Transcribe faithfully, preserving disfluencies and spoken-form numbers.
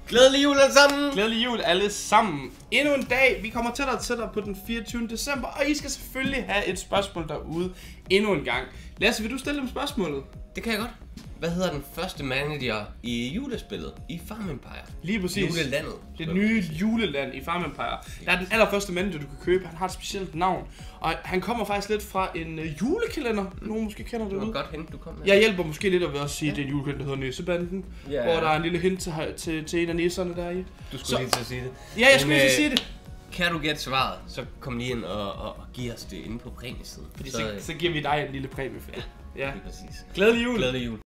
Glædelig jul alle sammen! Glædelig jul alle sammen. Endnu en dag. Vi kommer tættere og tættere på den fireogtyvende december, og I skal selvfølgelig have et spørgsmål derude endnu en gang. Lasse, vil du stille dem spørgsmålet? Det kan jeg godt. Hvad hedder den første manager i julespillet i Farm Empire? Lige præcis. Julelandet. Det nye juleland i Farm Empire. Der er den allerførste manager, du kan købe. Han har et specielt navn. Og han kommer faktisk lidt fra en uh, julekalender. Nogen måske kender det Det var ud. godt hente, du kom med. Jeg hjælper måske lidt ved at sige, at det er en julekalender, der hedder Nissebanden. Ja. Hvor der er en lille hint til, til, til en af nisserne der i. Du skulle Så- lige til at sige det. Ja, jeg skulle Men, lige øh, til sige det. Kan du gætte svaret, så kom lige ind og, og, og giv os det inde på præmiesiden. Fordi så, så, øh, så giver vi dig en lille præmie for det. Ja. lige præcis. Glædelig jul. Glædelig jul.